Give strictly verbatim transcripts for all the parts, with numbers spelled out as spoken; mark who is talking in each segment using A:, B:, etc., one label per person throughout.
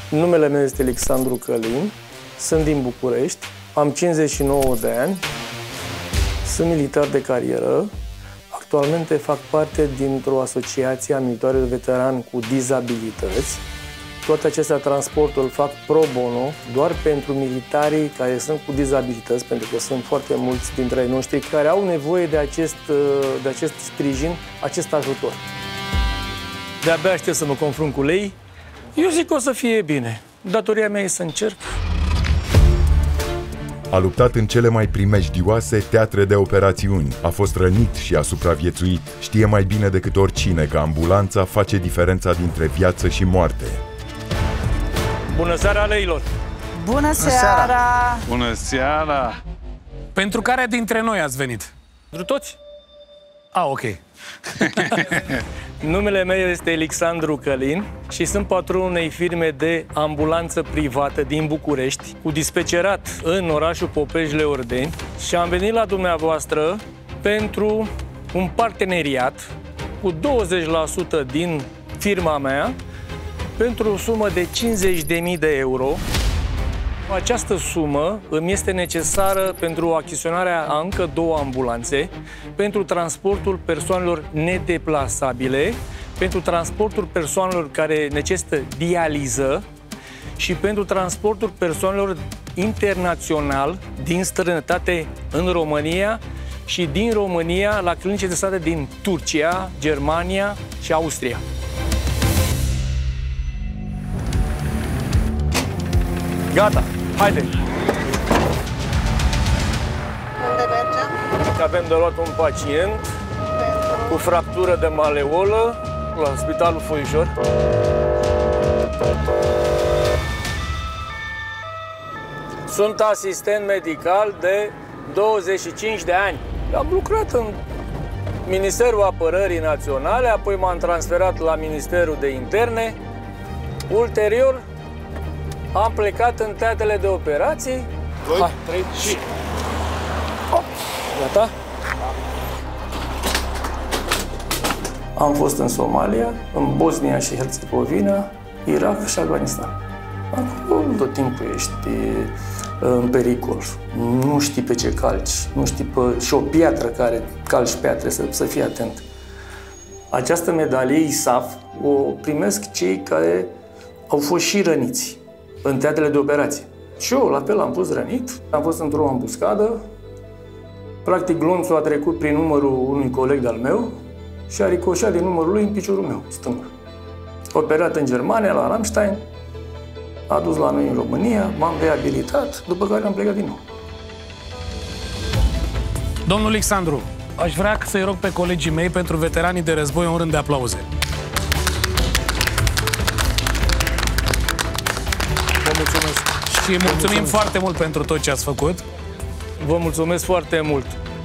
A: Numele meu este Alexandru Călin, sunt din București, am cincizeci și nouă de ani, sunt militar de carieră, actualmente fac parte dintr-o asociație a militarilor veterani cu dizabilități. Toate acestea transportul îl fac pro bono, doar pentru militarii care sunt cu dizabilități, pentru că sunt foarte mulți dintre ei noștri care au nevoie de acest, de acest sprijin, acest ajutor. De-abia aștept să mă confrunt cu ei. Eu zic că o să fie bine. Datoria mea e să încerc.
B: A luptat în cele mai primejdioase teatre de operațiuni. A fost rănit și a supraviețuit. Știe mai bine decât oricine că ambulanța face diferența dintre viață și moarte.
A: Bună seara, leilor!
C: Bună seara!
D: Bună seara!
E: Pentru care dintre noi ați venit?
A: Pentru toți.
E: A, ok.
A: Numele meu este Alexandru Călin și sunt patronul unei firme de ambulanță privată din București, cu dispecerat în orașul Popeș-Leordeni, și am venit la dumneavoastră pentru un parteneriat cu douăzeci la sută din firma mea pentru o sumă de cincizeci de mii de euro. Această sumă îmi este necesară pentru achiziționarea a încă două ambulanțe, pentru transportul persoanelor nedeplasabile, pentru transportul persoanelor care necesită dializă și pentru transportul persoanelor internațional din străinătate în România și din România la clinice de state din Turcia, Germania și Austria. Gata, haide!
C: Unde mergem?
A: Avem de luat un pacient
C: Pentru...
A: cu fractură de maleolă la Spitalul Foișor. Sunt asistent medical de douăzeci și cinci de ani. Am lucrat în Ministerul Apărării Naționale, apoi m-am transferat la Ministerul de Interne. Ulterior, am plecat în teatrele de operații. Hai, trei și... Hop. Gata? Am fost în Somalia, în Bosnia și Herțegovina, Irak și Afganistan. Acolo tot timpul ești în pericol. Nu știi pe ce calci, nu știi pe... și o piatră care calci pe ea, trebuie să, să fii atent. Această medalie I S A F o primesc cei care au fost și răniți în teatrele de operație. Și eu, la fel, am fost rănit, am fost într-o ambuscadă. Practic, glonțul a trecut prin numărul unui coleg al meu și a ricoșat din numărul lui în piciorul meu, stâng. Operat în Germania, la Ramstein, a dus la noi în România, m-am reabilitat, după care am plecat din nou.
E: Domnul Alexandru, aș vrea să-i rog pe colegii mei pentru veteranii de război un rând de aplauze. Vă mulțumesc. Și mulțumim mulțumesc. foarte mult pentru tot ce ați făcut.
A: Vă mulțumesc foarte mult.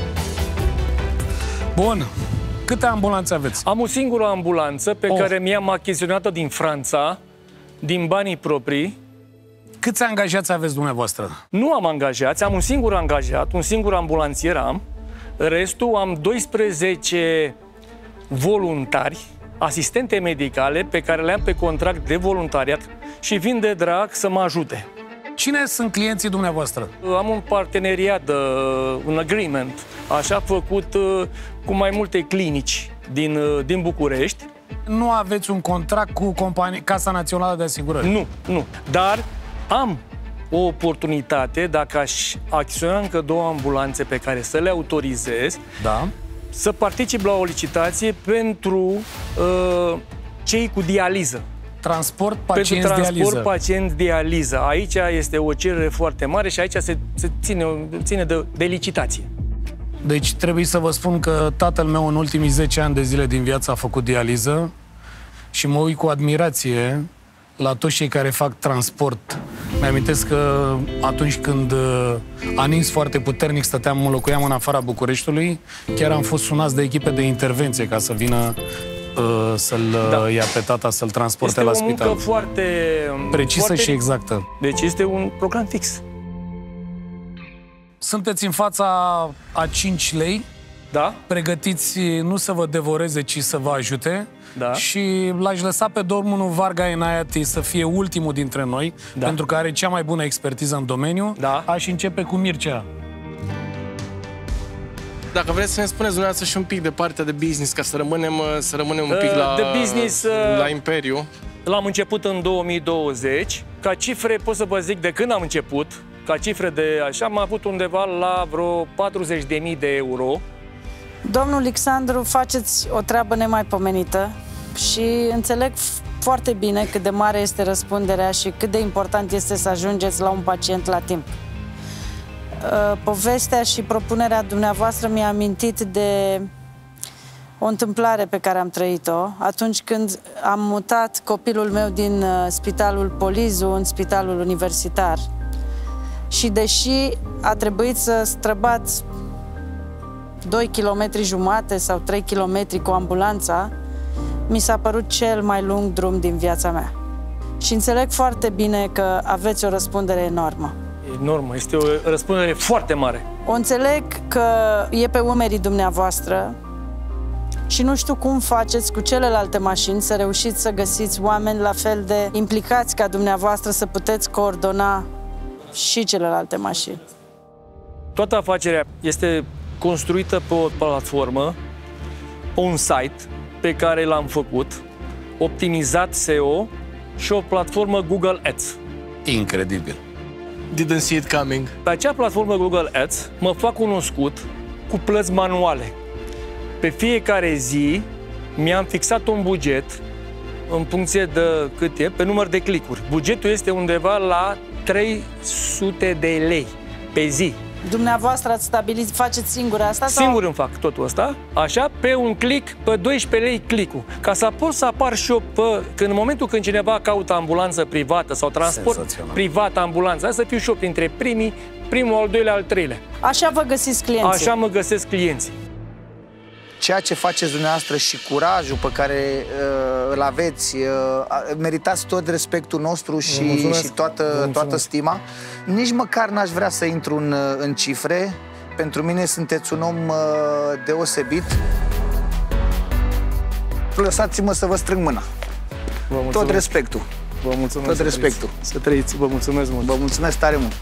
E: Bun. Câte ambulanțe aveți?
A: Am o singură ambulanță pe
E: oh.
A: care mi-am achiziționat-o din Franța, din banii proprii.
E: Câți angajați aveți dumneavoastră?
A: Nu am angajați, am un singur angajat, un singur ambulanțier am. Restul am doisprezece voluntari, asistente medicale, pe care le am pe contract de voluntariat și vin de drag să mă ajute.
E: Cine sunt clienții dumneavoastră?
A: Am un parteneriat, un agreement, așa făcut cu mai multe clinici din, din București.
E: Nu aveți un contract cu companie, Casa Națională de Asigurări?
A: Nu, nu. Dar am o oportunitate, dacă aș achiziționa încă două ambulanțe pe care să le autorizez,
E: da,
A: să particip la o licitație pentru uh, cei cu dializă.
E: Transport pacienți
A: pentru transport
E: dializă.
A: pacienți dializă. Aici este o cerere foarte mare și aici se, se ține, ține de, de licitație.
E: Deci trebuie să vă spun că tatăl meu în ultimii zece ani de zile din viață a făcut dializă și mă uit cu admirație la toți cei care fac transport. Mi-amintesc că atunci când a nins foarte puternic, stăteam, locuiam în afara Bucureștiului, chiar am fost sunați de echipe de intervenție ca să vină uh, să-l da. ia pe tata, să-l transporte
A: este
E: la spital.
A: Este o muncă foarte...
E: precisă
A: foarte...
E: și exactă.
A: Deci este un program fix.
E: Sunteți în fața a cinci lei
A: Da?
E: pregătiți nu să vă devoreze, ci să vă ajute.
A: Da.
E: Și l-aș lăsa pe domnul Varga Enaiati să fie ultimul dintre noi,
A: Da.
E: pentru că are cea mai bună expertiză în domeniu.
A: Da.
E: Aș începe cu Mircea.
F: Dacă vreți să ne spuneți dumneavoastră și un pic de partea de business, ca să rămânem, să rămânem un pic
A: Uh,
F: la,
A: de business, uh,
F: la Imperiu.
A: L-am început în două mii douăzeci. Ca cifre pot să vă zic de când am început, ca cifre de așa, am avut undeva la vreo patruzeci de mii de euro.
C: Domnul Alexandru, faceți o treabă nemaipomenită și înțeleg foarte bine cât de mare este răspunderea și cât de important este să ajungeți la un pacient la timp. Povestea și propunerea dumneavoastră mi-a amintit de o întâmplare pe care am trăit-o atunci când am mutat copilul meu din Spitalul Polizu în Spitalul Universitar. Și deși a trebuit să străbat doi kilometri jumate sau trei kilometri cu ambulanța, mi s-a părut cel mai lung drum din viața mea. Și înțeleg foarte bine că aveți o răspundere enormă.
A: Enormă, este o răspundere foarte mare.
C: O înțeleg că e pe umerii dumneavoastră și nu știu cum faceți cu celelalte mașini să reușiți să găsiți oameni la fel de implicați ca dumneavoastră să puteți coordona și celelalte mașini.
A: Toată afacerea este construită pe o platformă, pe un site pe care l-am făcut, optimizat S E O și o platformă Google Ads.
E: Incredibil.
F: Didn't see it coming.
A: Pe acea platformă Google Ads mă fac cunoscut cu plăți manuale. Pe fiecare zi mi-am fixat un buget în funcție de cât e, pe număr de clicuri. Bugetul este undeva la trei sute de lei pe zi.
C: Dumneavoastră ați stabilit, faceți singur asta? Sau?
A: Singur îmi fac totul ăsta, așa, pe un click, pe doisprezece lei click-ul. Ca să pot să apar și eu pe, când în momentul când cineva caută ambulanță privată sau transport privat ambulanță, să fiu și eu printre primii, primul, al doilea, al treilea.
C: Așa vă găsiți clienții?
A: Așa mă găsesc clienții.
G: Ceea ce faceți dumneavoastră și curajul pe care uh, îl aveți, uh, meritați tot respectul nostru și, și toată, toată stima. Nici măcar n-aș vrea să intru în, în cifre. Pentru mine sunteți un om uh, deosebit. Lăsați-mă să vă strâng mâna.
A: Vă
G: tot respectul.
A: Vă mulțumesc.
G: Tot respectul.
A: Să trăiți. Vă mulțumesc mult.
G: Vă mulțumesc tare mult.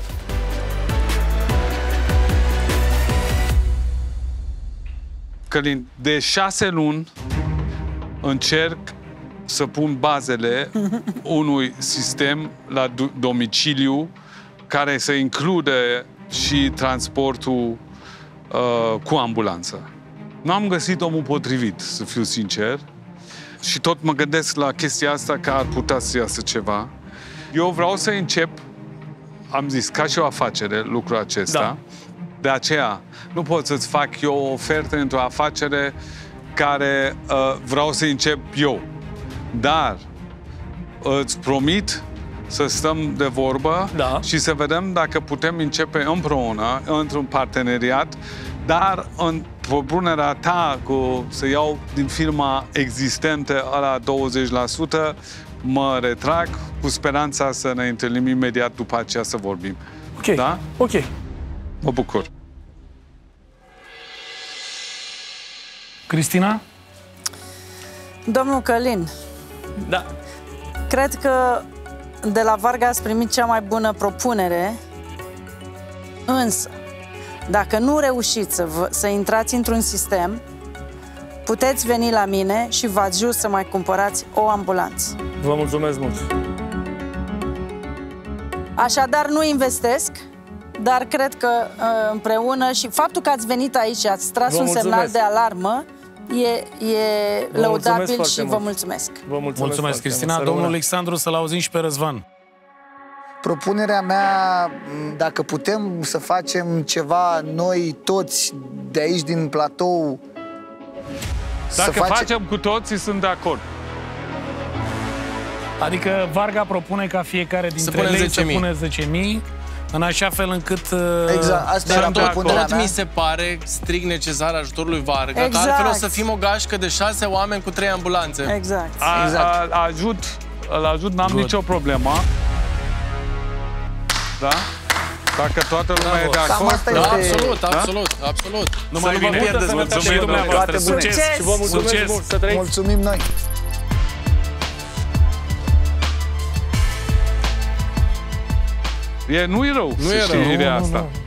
D: Călin, de șase luni încerc să pun bazele unui sistem la domiciliu care să include și transportul uh, cu ambulanță. Nu am găsit omul potrivit, să fiu sincer, și tot mă gândesc la chestia asta că ar putea să iasă ceva. Eu vreau să încep, am zis, ca și o afacere, lucrul acesta.
A: Da.
D: De aceea, nu pot să-ți fac eu o ofertă într-o afacere care uh, vreau să încep eu. Dar îți promit să stăm de vorbă
A: Da.
D: și să vedem dacă putem începe împreună, într-un parteneriat, dar în propunerea ta cu să iau din firma existentă la douăzeci la sută, mă retrag cu speranța să ne întâlnim imediat după aceea să vorbim.
A: Ok.
D: Da?
A: Ok.
D: Mă bucur.
E: Cristina?
C: Domnul Călin,
A: Da.
C: cred că de la Varga ați primit cea mai bună propunere, însă, dacă nu reușiți să, vă, să intrați într-un sistem, puteți veni la mine și vă ajut să mai cumpărați o ambulanță.
A: Vă mulțumesc mult.
C: Așadar, nu investesc, dar cred că împreună și faptul că ați venit aici, ați tras
A: Vă
C: un
A: mulțumesc.
C: semnal de alarmă, e, e
A: Vă
C: lăudabil
A: mulțumesc
C: și
A: foarte
C: vă
A: mult.
C: mulțumesc.
A: Vă mulțumesc,
E: Mulțumesc,
A: foarte
E: Cristina.
A: mult. Să
E: Domnul
A: rămână.
E: Alexandru, să-l auzim și pe Răzvan.
G: Propunerea mea, dacă putem să facem ceva noi toți de aici din platou,
D: Dacă
G: să face...
D: facem cu toții, sunt de acord.
E: Adică Varga propune ca fiecare dintre
F: punem
E: lei
F: zece
E: să
F: mii.
E: pune zece mii, în așa fel încât... uh,
G: Exact, asta
F: Dar
G: era
F: tot,
G: propunerea
F: tot
G: mea.
F: mi se pare strict necesar ajutorul lui Varga,
C: Exact.
F: că altfel o să fim o gașcă de șase oameni cu trei ambulanțe.
C: Exact.
D: A,
G: Exact.
D: a, ajut, îl ajut, n-am
E: Good.
D: nicio problemă. Da? Dacă toată lumea e de
G: Cam
D: acord...
G: asta
F: Da,
G: este...
F: absolut, absolut, absolut.
E: Nu mai vine.
F: pierdeți,
E: Mulțumim dumneavoastră.
G: Toate bune.
E: Succes!
A: Și vă mulțumesc
E: Succes!
A: mult, să trăiți!
G: Mulțumim noi!
D: E, nu e rău
F: Nu
D: să
F: e
D: știi
F: rău.
D: ideea
E: Nu, nu,
D: asta.
E: nu.